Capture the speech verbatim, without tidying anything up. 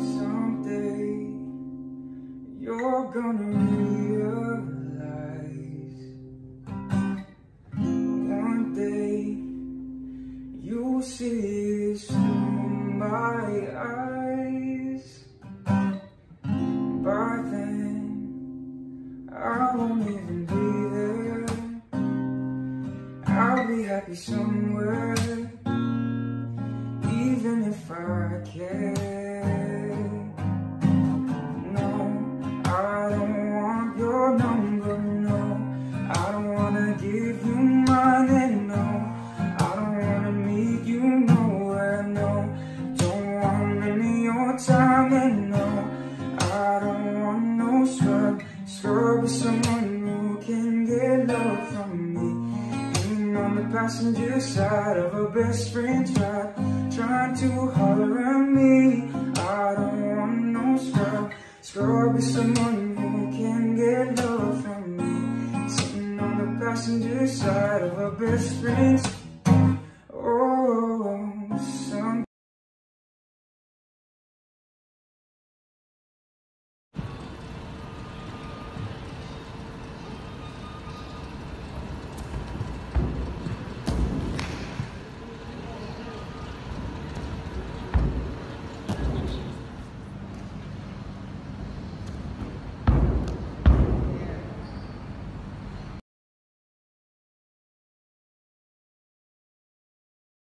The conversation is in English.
Someday you're gonna realize, one day you'll see it through my eyes. By then I won't even be there. I'll be happy somewhere, even if I can. No, I don't want your number, no. I don't wanna give you mine, and no, I don't wanna meet you nowhere, no. Don't want any of your time, and no, I don't want no scrub. Scrub with someone who can get love from me. Being on the passenger side of a best friend's ride, trying to holler at me. I don't want no scrub. Scrub with someone who can get love from me. Sitting on the passenger side of a best friend's